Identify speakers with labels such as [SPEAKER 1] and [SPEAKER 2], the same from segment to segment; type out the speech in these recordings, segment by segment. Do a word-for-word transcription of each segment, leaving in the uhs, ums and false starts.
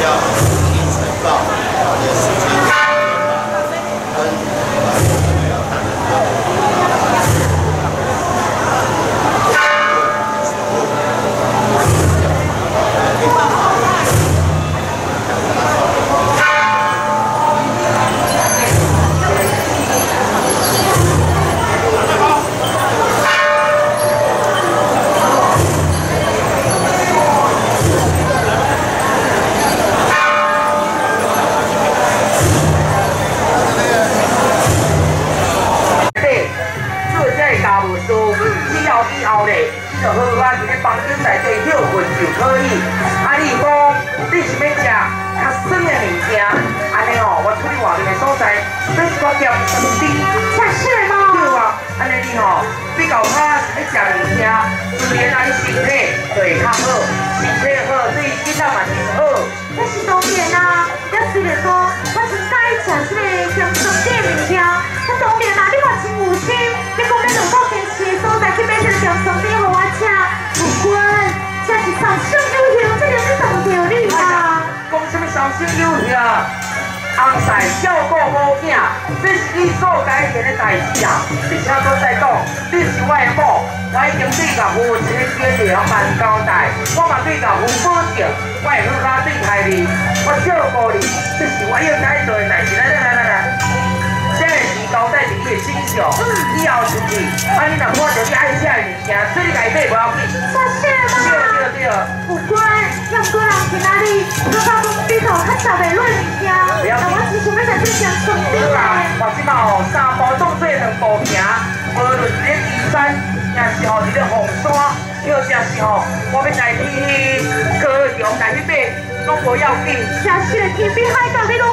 [SPEAKER 1] 红晒照顾某囝，这是你所该做的代志啊！而且搁再讲，你是我的某，我已经对家父一个坚良万交代，我嘛对家父保证，我会好加对待你，我照顾你，这是我应该做的代志。来来来来来，这个是交代伫你的身上，以后出去，啊你若看到你爱吃的物件，做你家买不要紧。
[SPEAKER 2] 谢谢妈。
[SPEAKER 1] 对对对。
[SPEAKER 2] 有乖，要过人去哪里？我到公司头较少袂乱物件。那我只想要在这上床顶嘞。
[SPEAKER 1] 我即马吼三步当做两步行，无论是咧岐山，也是吼伫咧红山，或者是吼我要来去高雄来去买，拢无要紧。
[SPEAKER 2] 谢谢天边海角你拢。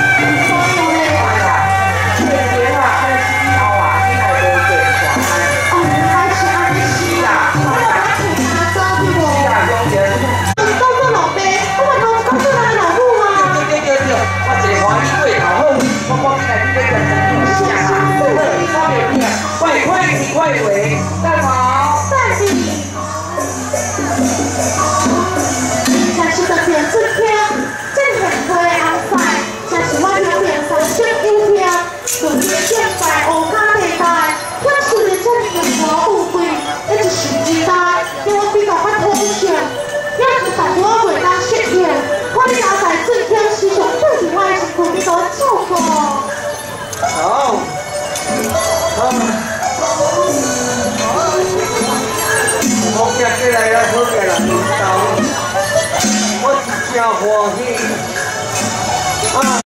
[SPEAKER 1] 外围蛋毛，
[SPEAKER 2] 蛋饼，这是个点子片，正很可爱红菜，这是我表面上色优片，顺便见在乌卡地带，挑选的真是无误会，一直是时代，给我比较较通顺，也是大多会当适应，看你老在正片时常对住我的身躯比较照顾。
[SPEAKER 1] 好，好。我今日来了，好个啦，领导，我真欢喜啊！